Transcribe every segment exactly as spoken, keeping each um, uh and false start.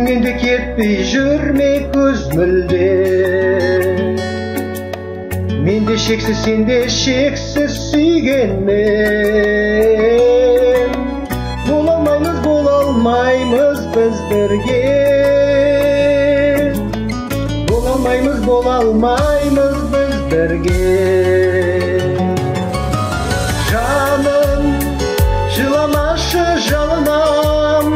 Менде кетпей жүрме көз мүлде, менде шексіз, сенде шексіз сүйгенмен. Бола алмаймыз, бола алмаймыз біз бірге, бола алмаймыз, бола алмаймыз біз бірге. Жаным, жыламашы жалынам,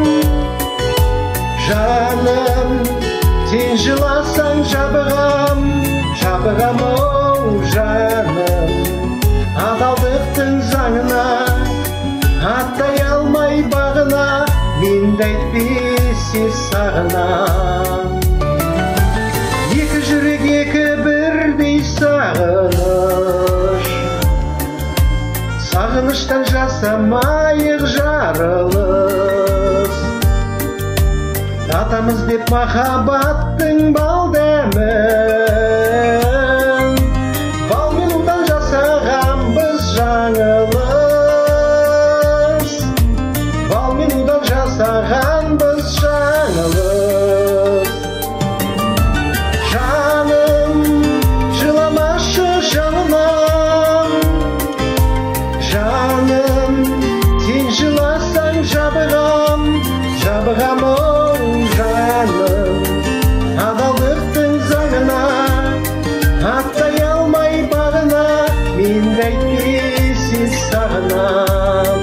жаным, сен жыласаң жабығам, жабығам оу жаным. Адалдықтың заңына аттай алмай бағына, менде әйтпесе сағынам. Екі жүрек екі бірдей сағыныш, сағыныштан жасамайық жарылыс. Татамыз деп махаббаттың бал дәмін, балмен удан жасағанбыз жаңылыс, балмен удан жасағанбыз жаңылыс. Жаным, жыламашы жаным, жаным, сен жыласаң жабығам, жабығам оу жаным. Адалдықтың заңына аттай алмай бағына, менде әйтпесе сағынам.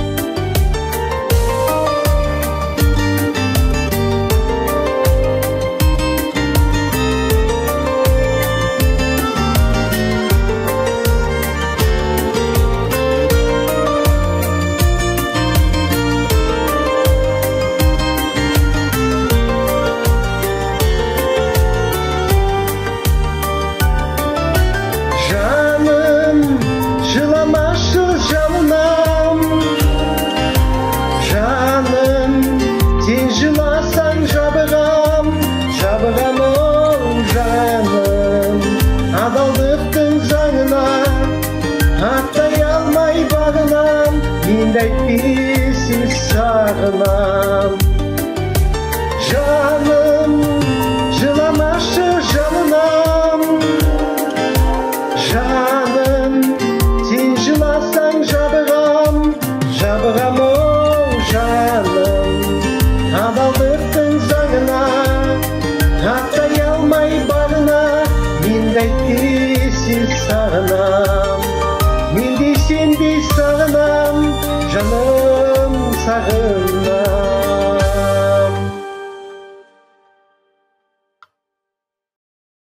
Жыламашы жаным, жаным, сен жыласаң жабығам, жабығам оу жаным. Адалдықтың заңына аттай алмай бағынам, менде әйтпесе сағынам. Жаным, жыламашы жаным, жаным, сен жыласаң жабығам, жабығам оу жаным. Адалдықтың заңына аттай алмай бағына, менде әйтпесе сағынам. Менде сендей сағынам, жаным сағынам.